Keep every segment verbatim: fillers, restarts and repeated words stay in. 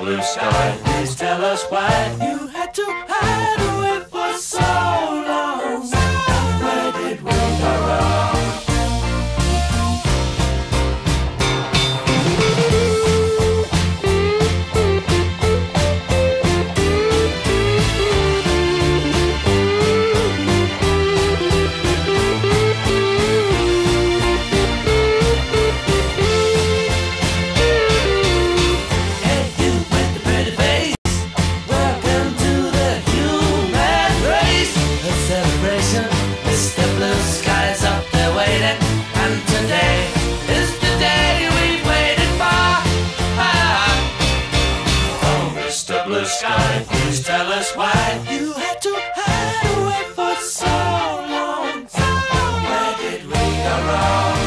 blue sky, please tell us why you had to hide away for so long. Where did we go wrong? Blue sky, please tell us why you had to hide away for so long. Where did we go wrong?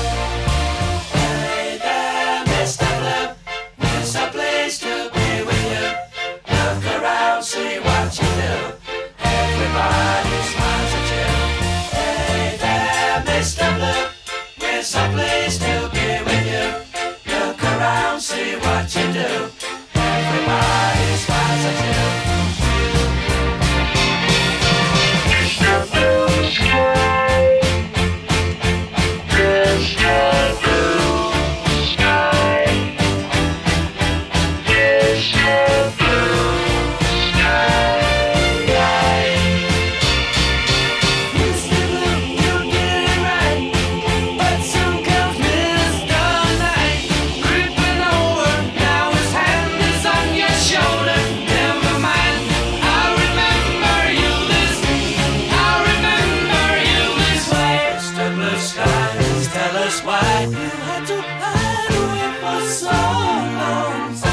Hey there, Mister Blue, it's a place to be with you. Look around, see what you do. Everybody smiles at you. Hey there, Mister Blue, it's a place to be with you. Look around, see what you do. Everybody smiles at you. Mister Blue Sky, Mister Blue Sky, Mister Blue Sky. Mister Blue, you did it right, but soon comes Mister Night, creeping over. Now his hand is on your shoulder. Never mind, I'll remember you this. I'll remember you this way. Mister Blue Sky, please tell us why you had to hide away for so long.